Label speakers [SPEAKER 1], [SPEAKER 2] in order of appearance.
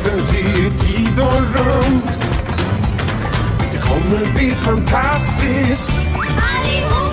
[SPEAKER 1] överger tid och rum. Det kommer bli fantastiskt. Allihop!